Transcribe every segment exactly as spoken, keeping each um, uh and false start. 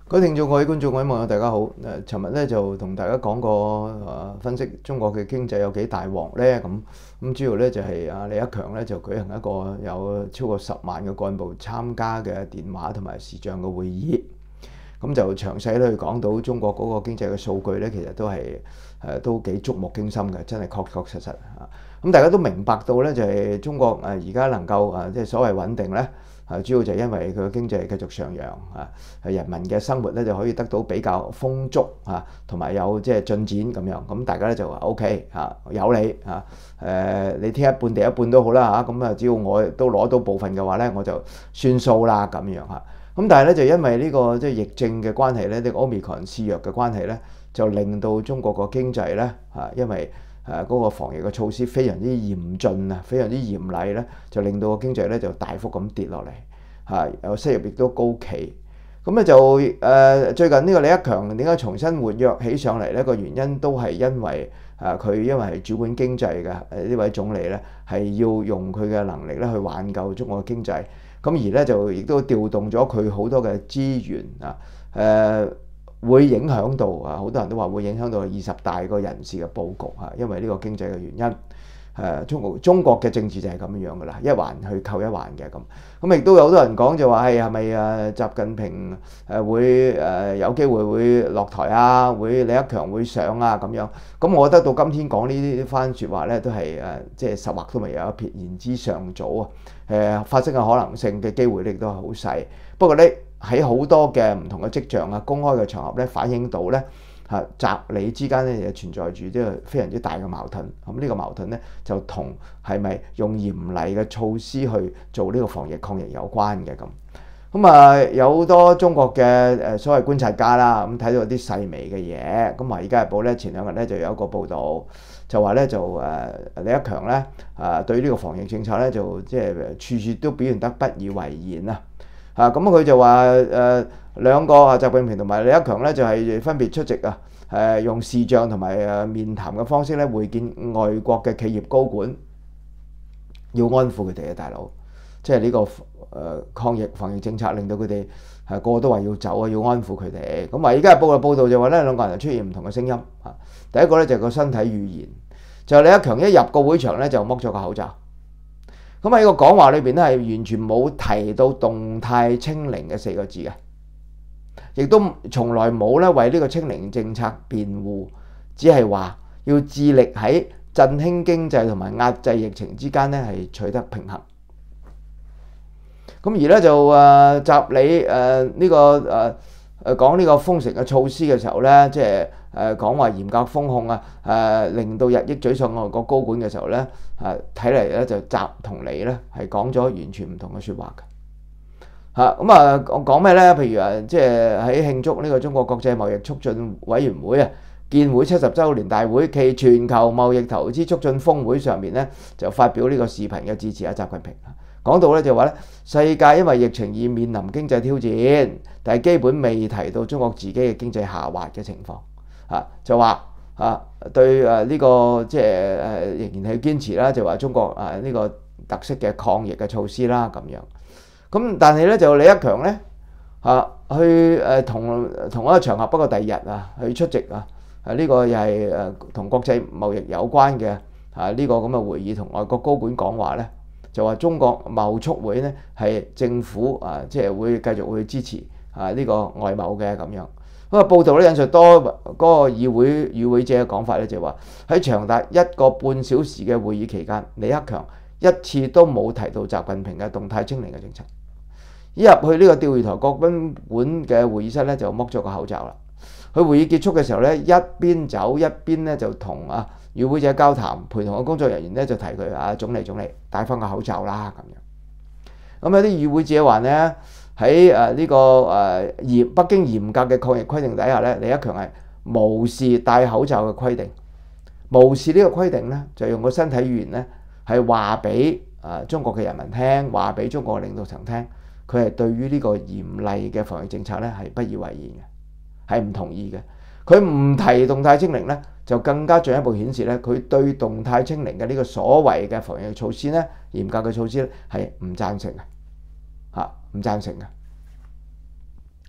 各位聽眾、各位觀眾、各位網友，大家好。誒，尋日咧就同大家講過誒分析中國嘅經濟有幾大鑊咧。咁咁主要咧就係阿李克強咧就舉行一個有超過十萬嘅幹部參加嘅電話同埋視像嘅會議。咁就詳細咧去講到中國嗰個經濟嘅數據咧，其實都係誒都幾觸目驚心嘅，真係確確實實啊。咁大家都明白到咧，就係中國誒而家能夠誒即係所謂穩定咧。啊，主要就係因為佢嘅經濟繼續上揚啊，人民嘅生活咧就可以得到比較豐足啊，同埋有即係進展咁樣。咁大家咧就話 O K 嚇，有你嚇誒，你聽一半地一半都好啦嚇。咁啊，只要我都攞到部分嘅話咧，我就算數啦咁樣嚇。咁但係咧就因為呢個即係疫症嘅關係咧，呢個 Omicron 肆虐嘅關係咧，就令到中國個經濟咧嚇，因為誒嗰個防疫嘅措施非常之嚴峻啊，非常之嚴厲咧，就令到個經濟咧就大幅咁跌落嚟嚇，有失業亦都高企。咁咧就誒最近呢個李克強點解重新活躍起上嚟咧？個原因都係因為誒佢因為係主管經濟嘅誒呢位總理咧，係要用佢嘅能力咧去挽救中國嘅經濟。咁而咧就亦都調動咗佢好多嘅資源啊誒。會影響到啊！好多人都話會影響到二十大個人事嘅佈局嚇，因為呢個經濟嘅原因。誒，中國中國嘅政治就係咁樣噶啦，一環去扣一環嘅咁。咁亦都有好多人講就話係係咪誒習近平誒會誒有機會會落台啊？會李克強會上啊咁樣。咁我覺得到今天講呢啲番説話咧，都係誒即係十劃都未有一撇，言之尚早啊！誒發生嘅可能性嘅機會咧亦都係好細。不過咧，喺好多嘅唔同嘅跡象啊，公開嘅場合咧，反映到咧嚇習李之間咧，就存在住啲非常之大嘅矛盾。咁呢個矛盾咧，就同係咪用嚴厲嘅措施去做呢個防疫抗疫有關嘅咁。咁啊，有好多中國嘅誒所謂觀察家啦，咁睇到啲細微嘅嘢。咁《華爾街日報》咧前兩日咧就有一個報導，就話咧就誒李克強咧啊對呢個防疫政策咧就即係處處都表現得不以為然啊！啊，咁佢就話誒兩個啊，習近平同埋李克強咧就係分別出席啊，誒用視像同埋誒面談嘅方式咧會見外國嘅企業高管，要安撫佢哋嘅大佬，即係呢個誒抗疫防疫政策令到佢哋係個個都話要走啊，要安撫佢哋。咁啊，而家報嘅報道就話咧兩個人出現唔同嘅聲音啊。第一個咧就係個身體語言，就係李克強一入個會場咧就剝咗個口罩。咁喺個講話裏邊咧係完全冇提到動態清零嘅四個字嘅，亦都從來冇咧為呢個清零政策辯護，只係話要致力喺振興經濟同埋壓制疫情之間咧係取得平衡。咁而咧就誒習李誒呢個誒誒講呢個封城嘅措施嘅時候咧，即係誒講話嚴格封控啊，誒令到日益沮喪外國高管嘅時候咧，誒睇嚟咧就習同李咧係講咗完全唔同嘅説話嘅嚇。咁啊講咩咧？譬如啊，即係喺慶祝呢個中國國際貿易促進委員會啊建會七十週年大會暨全球貿易投資促進峰會上面咧，就發表呢個視頻嘅致辭啊，習近平講到咧就話咧，世界因為疫情而面臨經濟挑戰，但係基本未提到中國自己嘅經濟下滑嘅情況。啊，就話啊，對誒呢個即係誒仍然係堅持啦，就話中國啊呢個特色嘅抗疫嘅措施啦咁樣。咁但係咧就李克強咧啊去誒同同一個場合，不過第二日啊去出席啊啊呢個又係誒同國際貿易有關嘅啊呢個咁嘅會議，同外國高管講話咧，就話中國貿促會咧係政府啊即係會繼續會支持啊呢個外貿嘅咁樣。咁啊，報道咧引述多嗰個議會與會者嘅講法咧，就話喺長達一個半小時嘅會議期間，李克強一次都冇提到習近平嘅動態清零嘅政策。一入去呢個釣魚台國賓館嘅會議室咧，就剝咗個口罩啦。佢會議結束嘅時候咧，一邊走一邊咧就同啊與會者交談，陪同嘅工作人員咧就提佢啊總理總理戴翻個口罩啦咁樣。咁有啲與會者話咧，喺誒呢個誒嚴北京嚴格嘅抗疫規定底下咧，李克強係無視戴口罩嘅規定，無視呢個規定咧，就用個身體語言咧係話俾誒中國嘅人民聽，話俾中國嘅領導層聽，佢係對於呢個嚴厲嘅防疫政策咧係不以為然嘅，係唔同意嘅。佢唔提動態清零咧，就更加進一步顯示咧，佢對動態清零嘅呢個所謂嘅防疫措施咧，嚴格嘅措施咧係唔贊成嘅。嚇，唔贊成嘅。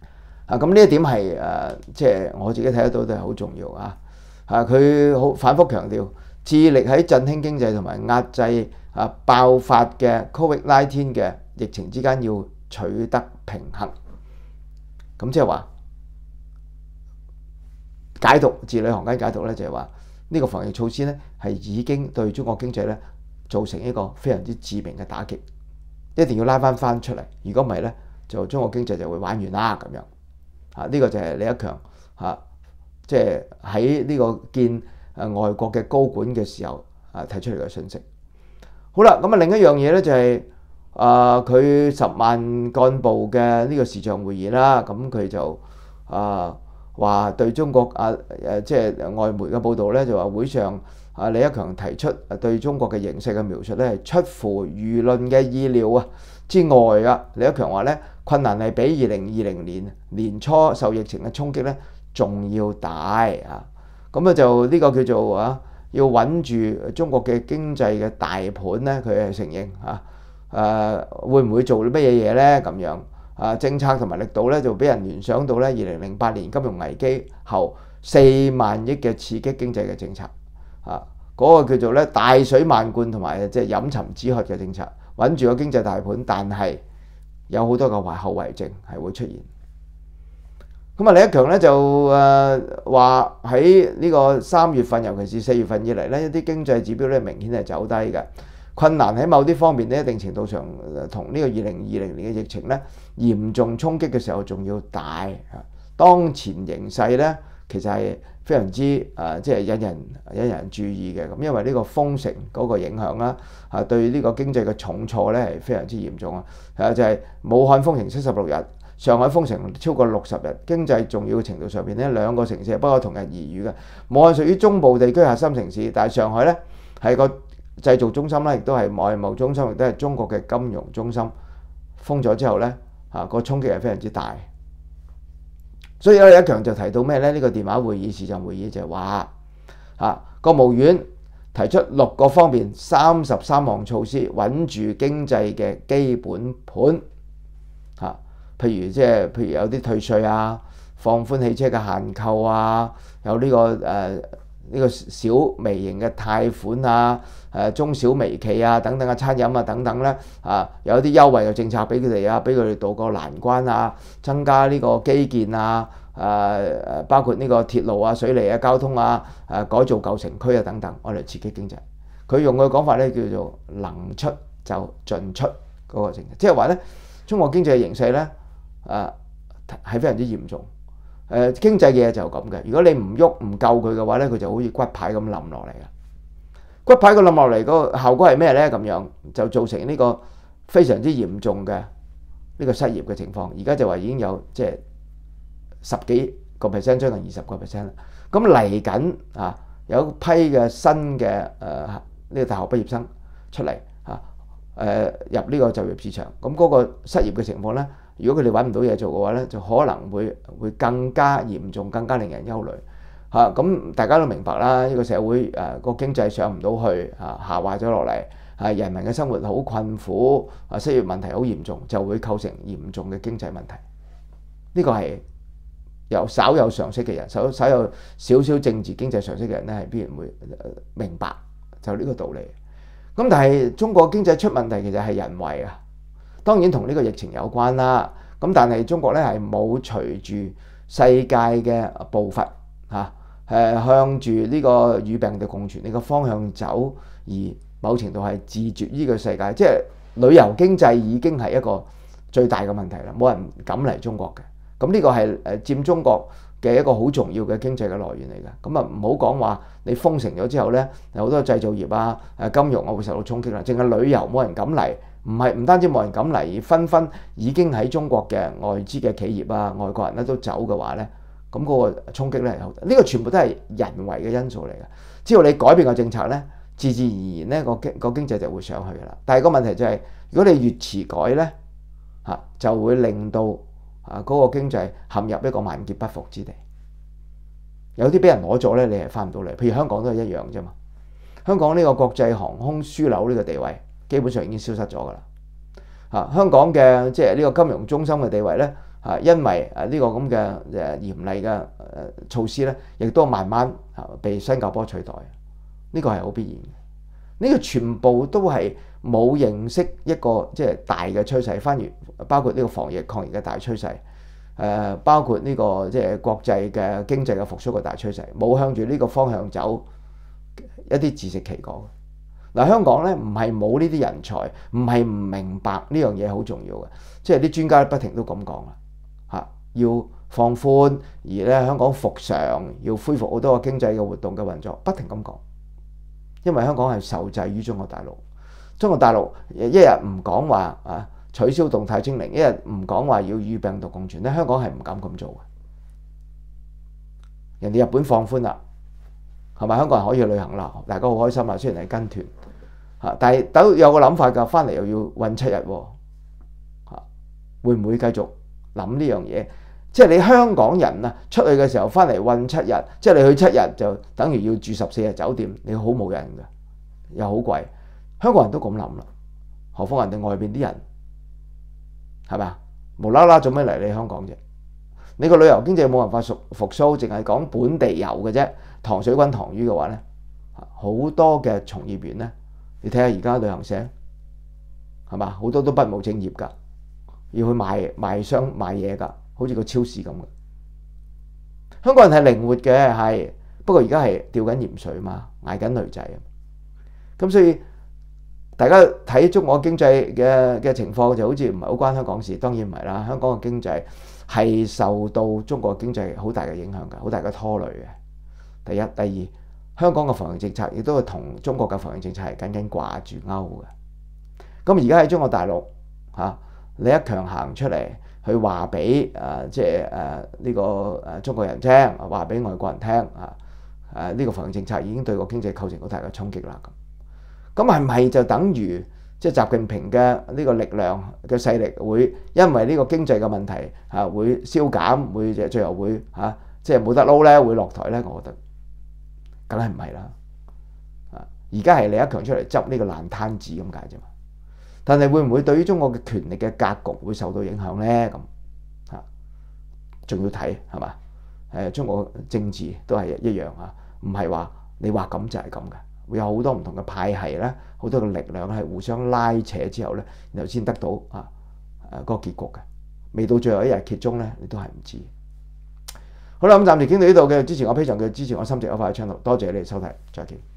啊，咁呢一點係誒，即係我自己睇得到都係好重要啊！啊，佢好反覆強調，致力喺振興經濟同埋壓制啊爆發嘅 Covid 十九 嘅疫情之間要取得平衡。咁即係話解讀，字裏行間解讀咧，就係話呢個防疫措施咧係已經對中國經濟咧造成一個非常之致命嘅打擊，一定要拉翻翻出嚟。如果唔係咧，就中國經濟就會玩完啦咁樣。啊，呢個就係李克強嚇，即係喺呢個見誒外國嘅高管嘅時候啊提出嚟嘅信息。好啦，咁啊另一樣嘢咧就係啊佢十萬幹部嘅呢個視像會議啦，咁佢就啊話對中國啊誒即係外媒嘅報導咧，就話會上啊李克強提出啊對中國嘅形勢嘅描述咧係出乎輿論嘅意料啊之外啊。李克強話咧，困難係比二零二零年年初受疫情嘅衝擊咧仲要大啊！咁啊就呢個叫做啊要穩住中國嘅經濟嘅大盤咧，佢係承認啊誒會唔會做乜嘢嘢咧咁樣啊？政策同埋力度咧就俾人聯想到咧二零零八年金融危機後四萬億嘅刺激經濟嘅政策啊，嗰個叫做咧大水漫灌同埋即係飲沉止渴嘅政策，穩住個經濟大盤，但係有好多個壞後遺症係會出現。咁啊，李克強咧就誒話喺呢個三月份，尤其是四月份以嚟咧，一啲經濟指標咧明顯係走低嘅。困難喺某啲方面咧，一定程度上同呢個二零二零年嘅疫情咧嚴重衝擊嘅時候仲要大啊。當前形勢咧，其實係非常之誒，即係引人引人注意嘅。咁因為呢個封城嗰個影響啦，啊對呢個經濟嘅重挫咧係非常之嚴重啊。誒就係武漢封城七十六日。上海封城超過六十日，經濟重要嘅程度上邊呢，兩個城市係不可同日而語嘅。武漢屬於中部地區核心城市，但係上海呢係個製造中心啦，亦都係外貿中心，亦都係中國嘅金融中心。封咗之後呢，嚇個衝擊係非常之大。所以李克強就提到咩呢？呢個電話會議、視像會議就係話嚇國務院提出六個方面三十三項措施，穩住經濟嘅基本盤嚇。譬如即係譬如有啲退稅啊，放寬汽車嘅限購啊，有呢個誒呢個小微型嘅貸款啊，誒中小微企啊等等嘅餐飲啊等等咧啊，有啲優惠嘅政策俾佢哋啊，俾佢哋渡過難關啊，增加呢個基建啊，誒誒包括呢個鐵路啊、水利啊、交通啊，誒改造舊城區啊等等，我哋刺激經濟。佢用嘅講法咧叫做能出就盡出嗰個政策，即係話咧中國經濟嘅形勢咧。誒係非常之嚴重，誒經濟嘅嘢就咁嘅。如果你唔喐唔救佢嘅話咧，佢就好似骨牌咁冧落嚟嘅。骨牌佢冧落嚟嗰個效果係咩咧？咁樣就造成呢個非常之嚴重嘅呢個失業嘅情況。而家就話已經有即係十幾個 percent， 將近二十個 percent 啦。咁嚟緊啊，有一批嘅新嘅誒呢個大學畢業生出嚟啊，誒入呢個就業市場。咁嗰個失業嘅情況咧？如果佢哋揾唔到嘢做嘅話咧，就可能會會更加嚴重，更加令人憂慮嚇。咁大家都明白啦，呢個社會誒個經濟上唔到去嚇，下滑咗落嚟，係人民嘅生活好困苦，啊失業問題好嚴重，就會構成嚴重嘅經濟問題。呢個係有稍有常識嘅人，稍稍有少少政治經濟常識嘅人咧，係必然會明白就呢個道理。咁但係中國經濟出問題其實係人為啊。當然同呢個疫情有關啦，咁但係中國咧係冇隨住世界嘅步伐嚇，誒向住呢個與病毒共存呢個方向走，而某程度係自絕呢個世界，即係旅遊經濟已經係一個最大嘅問題啦，冇人敢嚟中國嘅。咁呢個係誒佔中國嘅一個好重要嘅經濟嘅來源嚟嘅。咁啊唔好講話你封城咗之後咧，有好多製造業啊、誒金融啊會受到衝擊啦，淨係旅遊冇人敢嚟。唔係唔單止冇人敢嚟，而紛紛已經喺中國嘅外資嘅企業啊、外國人咧都走嘅話咧，咁嗰個衝擊咧係好大。呢個全部都係人為嘅因素嚟嘅。只要你改變個政策咧，自自然然咧個經個經濟就會上去㗎啦。但係個問題就係，如果你越遲改咧，嚇就會令到啊嗰個經濟陷入一個萬劫不復之地。有啲俾人攞咗咧，你係翻唔到嚟。譬如香港都係一樣啫嘛。香港呢個國際航空樞紐呢個地位，基本上已經消失咗㗎啦。嚇，香港嘅即係呢個金融中心嘅地位咧， 啊，因為誒呢個咁嘅誒嚴厲嘅誒措施咧，亦都慢慢啊被新加坡取代。呢個係好必然嘅。呢個全部都係冇認識一個即係大嘅趨勢，反而包括呢個防疫抗疫嘅大趨勢，誒包括呢個即係國際嘅經濟嘅復甦嘅大趨勢，冇向住呢個方向走，一啲自食其果。嗱，香港咧唔係冇呢啲人才，唔係唔明白呢樣嘢好重要嘅，即係啲專家不停都咁講啦，嚇要放寬，而咧香港復常，要恢復好多個經濟嘅活動嘅運作，不停咁講。因為香港係受制於中國大陸，中國大陸一日唔講話啊取消動態清零，一日唔講話要與病毒共存咧，香港係唔敢咁做嘅。人哋日本放寬啦，係咪香港人可以去旅行啦？大家好開心啦，雖然係跟團嚇，但係都有個諗法㗎，翻嚟又要韞七日喎嚇，會唔會繼續諗呢樣嘢？即係你香港人啊，出去嘅時候翻嚟韞七日，即係你去七日就等於要住十四日酒店，你好冇癮㗎，又好貴。香港人都咁諗啦，何況人哋外邊啲人係咪啊？無啦啦做咩嚟你香港啫？你個旅遊經濟冇辦法復復甦，淨係講本地遊嘅啫，塘水滾塘魚嘅話咧，好多嘅從業員咧，你睇下而家旅行社係嘛，好多都不務正業㗎，要去賣賣商賣嘢㗎。好似個超市咁嘅，香港人係靈活嘅，係不過而家係吊緊鹽水嘛，捱緊女仔啊，咁所以大家睇中國經濟嘅嘅情況就好似唔係好關香港事，當然唔係啦，香港嘅經濟係受到中國經濟好大嘅影響㗎，好大嘅拖累嘅。第一、第二，香港嘅防疫政策亦都係同中國嘅防疫政策係緊緊掛住鈎嘅。咁而家喺中國大陸嚇，李克強行出嚟。佢話俾誒即係誒呢個誒中國人聽，話俾外國人聽啊誒呢個防疫政策已經對個經濟構成好大嘅衝擊啦。咁咁係唔係就等於即係習近平嘅呢個力量嘅勢力會因為呢個經濟嘅問題嚇會消減，會最後會嚇即係冇得撈咧，會落台咧？我覺得梗係唔係啦。啊，而家係李克強出嚟執呢個爛攤子咁解啫嘛。但係會唔會對於中國嘅權力嘅格局會受到影響咧？咁嚇，仲要睇係嘛？誒，中國政治都係一樣啊，唔係話你話咁就係咁嘅，會有好多唔同嘅派系咧，好多嘅力量係互相拉扯之後咧，然後先得到啊誒嗰個結局嘅。未到最後一日揭盅咧，你都係唔知。好啦，咁暫時傾到呢度嘅，支持我 Patreon嘅，支持我心直口快嘅 channel，多謝你哋收睇，再見。